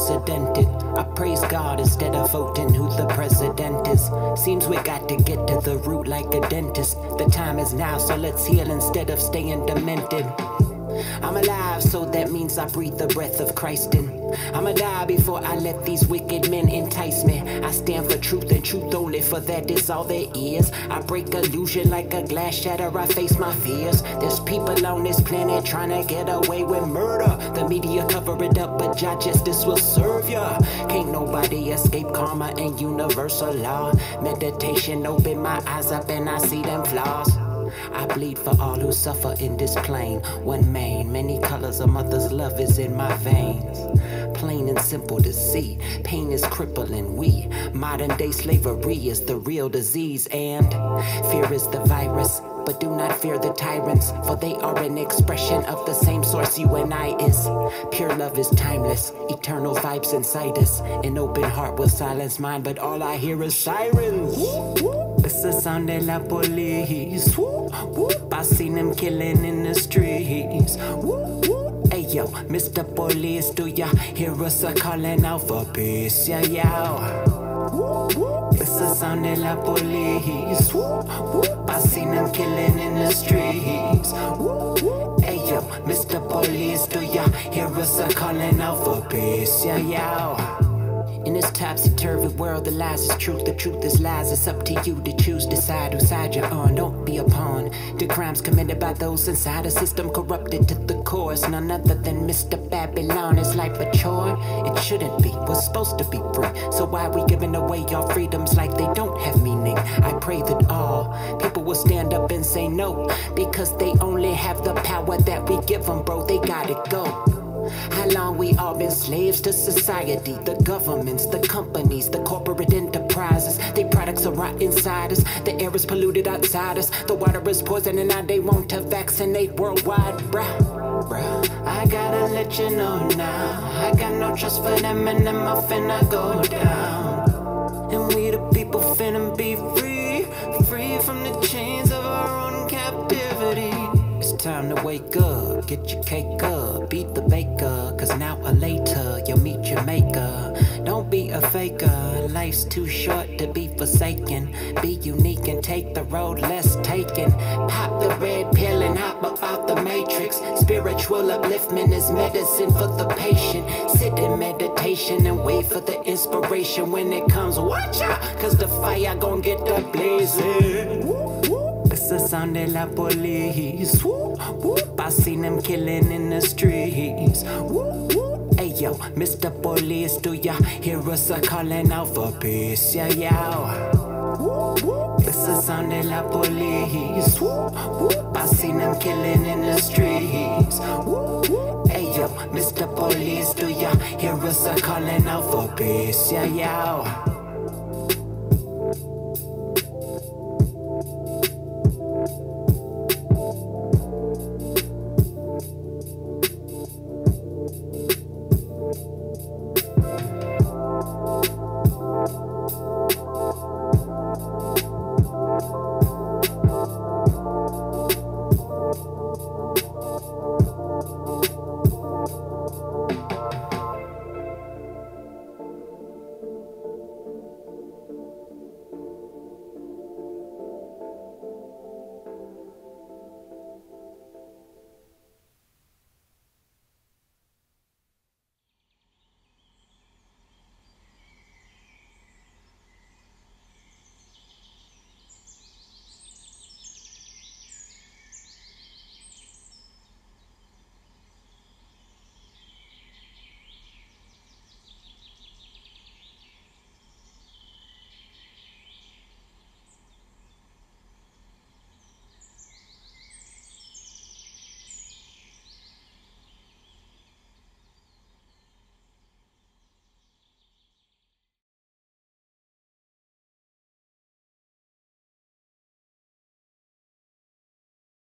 unprecedented. I praise God instead of voting who the president is. Seems we got to get to the root like a dentist. The time is now, so let's heal instead of staying demented. I'm alive, so that means I breathe the breath of Christ in. I'ma die before I let these wicked men entice me. I stand for truth and truth only, for that is all there is. I break illusion like a glass shatter, I face my fears. There's people on this planet trying to get away with murder. The media cover it up, but Jah justice will serve ya. Can't nobody escape karma and universal law. Meditation open my eyes up and I see them flaws. I bleed for all who suffer in this plane. One main, many colors, a mother's love is in my veins. Plain and simple to see, pain is crippling. We, modern day slavery is the real disease, and fear is the virus. But do not fear the tyrants, for they are an expression of the same source you and I is. Pure love is timeless, eternal vibes inside us. An open heart will silence mine, but all I hear is sirens. It's the sound of la police. I seen them killing in the streets. Hey yo, Mr. Police, do ya hear us calling out for peace? Yeah, yeah. It's the sound of la police. I seen them killing in the streets. Hey yo, Mr. Police, do ya hear us calling out for peace? Yeah, yeah. In this topsy-turvy world, the lies is truth, the truth is lies. It's up to you to choose, decide whose side you're on. Don't be a pawn to crimes committed by those inside a system corrupted to the core. It's none other than Mr. Babylon. Is life a chore? It shouldn't be. We're supposed to be free. So why we giving away our freedoms like they don't have meaning? I pray that all people will stand up and say no, because they only have the power that we give them, bro. They gotta go. How long we all been slaves to society? The governments, the companies, the corporate enterprises. Their products are rot inside us. The air is polluted outside us. The water is poison and now they want to vaccinate worldwide. Bruh, I gotta let you know now. I got no trust for them and them I finna go down. And we the people finna be free. Free from the chains of our own captivity. It's time to wake up, get your cake up, beat the baker, cause now or later you'll meet your maker. Don't be a faker, life's too short to be forsaken. Be unique and take the road less taken. Pop the red pill and hop up out the matrix. Spiritual upliftment is medicine for the patient. Sit in meditation and wait for the inspiration when it comes. Watch out, cause the fire gon' get the blazing. It's the sound of la police. I seen them killing in the streets. Hey yo, Mr. Police, do ya hear us calling out for peace? Yeah, yeah. It's the sound of la police. I seen them killing in the streets. Hey yo, Mr. Police, do ya hear us calling out for peace? Yeah, yeah.